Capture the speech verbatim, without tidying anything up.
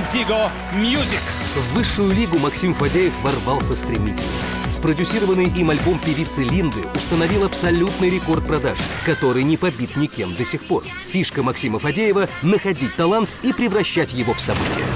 Индиго Мьюзик. В высшую лигу Максим Фадеев ворвался стремительно. Спродюсированный им альбом певицы Линды установил абсолютный рекорд продаж, который не побит никем до сих пор. Фишка Максима Фадеева – находить талант и превращать его в событие.